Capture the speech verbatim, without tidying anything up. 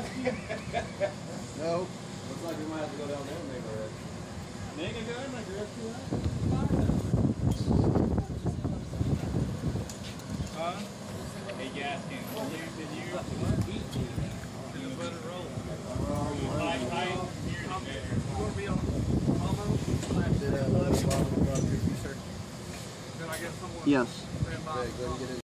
No. Looks like we might have to go down there and make our head. Make a good, like you're up to that? Huh? Hey, gas can. Did you eat peanut butter roll? Like, like, you're going to be on almost? Did uh, Then I guess someone. Yes. Stand by.